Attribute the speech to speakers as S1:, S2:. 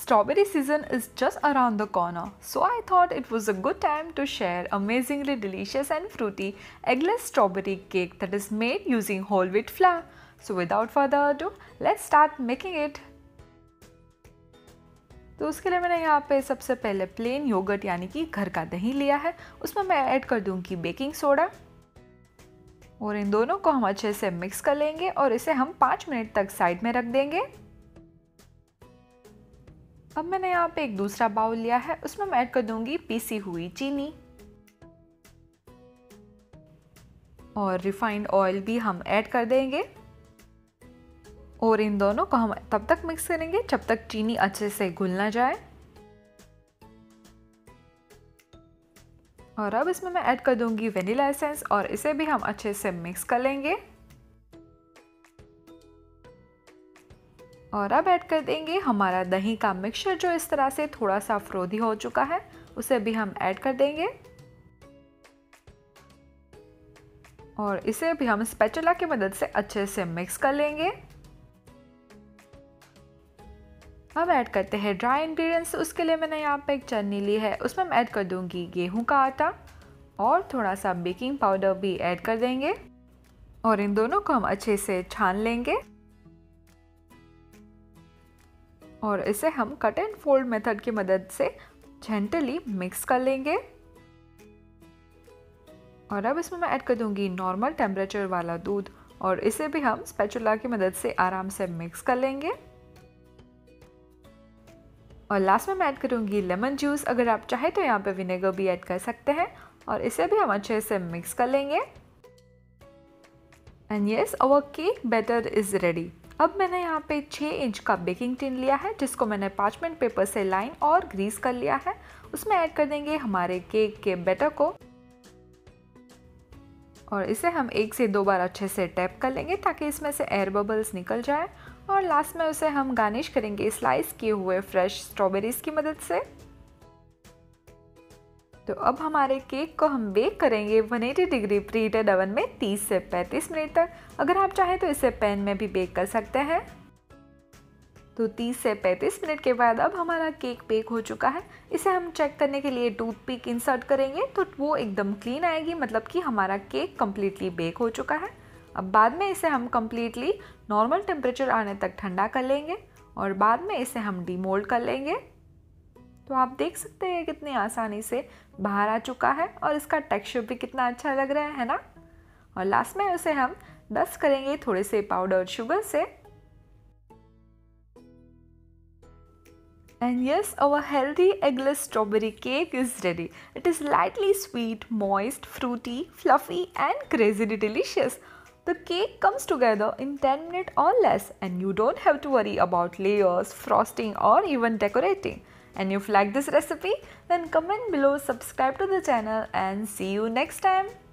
S1: Strawberry season is just around the corner, so I thought it was a good time to share amazingly delicious and fruity eggless strawberry cake that is made using whole wheat flour. So without further ado, let's start making it. तो उसके लिए मैंने यहाँ पे सबसे पहले plane yogurt यानी कि घर का दही लिया है। उसमें मैं ऐड कर दूँगी बेकिंग सोडा और इन दोनों को हम अच्छे से मिक्स कर लेंगे और इसे हम 5 मिनट तक साइड में रख देंगे। अब मैंने यहाँ पे एक दूसरा बाउल लिया है, उसमें मैं ऐड कर दूंगी पीसी हुई चीनी और रिफाइंड ऑयल भी हम ऐड कर देंगे और इन दोनों को हम तब तक मिक्स करेंगे जब तक चीनी अच्छे से घुल ना जाए। और अब इसमें मैं ऐड कर दूंगी वनीला एसेंस और इसे भी हम अच्छे से मिक्स कर लेंगे। और अब ऐड कर देंगे हमारा दही का मिक्सचर जो इस तरह से थोड़ा सा फ्रोदी हो चुका है, उसे भी हम ऐड कर देंगे और इसे भी हम स्पैचुला की मदद से अच्छे से मिक्स कर लेंगे। अब ऐड करते हैं ड्राई इंग्रेडिएंट्स। उसके लिए मैंने यहाँ पे एक चन्नी ली है, उसमें मैं ऐड कर दूंगी गेहूं का आटा और थोड़ा सा बेकिंग पाउडर भी ऐड कर देंगे और इन दोनों को हम अच्छे से छान लेंगे और इसे हम कट एंड फोल्ड मेथड की मदद से जेंटली मिक्स कर लेंगे। और अब इसमें मैं ऐड कर दूंगी नॉर्मल टेम्परेचर वाला दूध और इसे भी हम स्पैचुला की मदद से आराम से मिक्स कर लेंगे। और लास्ट में मैं ऐड करूंगी लेमन जूस, अगर आप चाहे तो यहाँ पे विनेगर भी ऐड कर सकते हैं और इसे भी हम अच्छे से मिक्स कर लेंगे। And yes, our cake batter is ready. अब मैंने यहाँ पे 6 इंच का बेकिंग टिन लिया है जिसको मैंने पार्चमेंट पेपर से लाइन और ग्रीस कर लिया है। उसमें ऐड कर देंगे हमारे केक के बैटर को और इसे हम 1 से 2 बार अच्छे से टैप कर लेंगे ताकि इसमें से एयर बबल्स निकल जाए। और लास्ट में उसे हम गार्निश करेंगे स्लाइस किए हुए फ्रेश स्ट्रॉबेरीज की मदद से। तो अब हमारे केक को हम बेक करेंगे 180 डिग्री प्रीहीटेड ओवन में 30 से 35 मिनट तक। अगर आप चाहें तो इसे पैन में भी बेक कर सकते हैं। तो 30 से 35 मिनट के बाद अब हमारा केक बेक हो चुका है। इसे हम चेक करने के लिए टूथपिक इंसर्ट करेंगे तो वो एकदम क्लीन आएगी, मतलब कि हमारा केक कम्प्लीटली बेक हो चुका है। अब बाद में इसे हम कम्प्लीटली नॉर्मल टेम्परेचर आने तक ठंडा कर लेंगे और बाद में इसे हम डीमोल्ड कर लेंगे। तो आप देख सकते हैं कितनी आसानी से बाहर आ चुका है और इसका टेक्सचर भी कितना अच्छा लग रहा है ना। और लास्ट में उसे हम डस्ट करेंगे थोड़े से पाउडर्ड शुगर से। And yes, our healthy eggless strawberry cake is ready. It is lightly sweet, moist, fruity, fluffy and crazily delicious. The cake comes together in 10 minutes or less and you don't have to worry about layers, frosting or even decorating. And if you like this recipe, then comment below, subscribe to the channel and see you next time.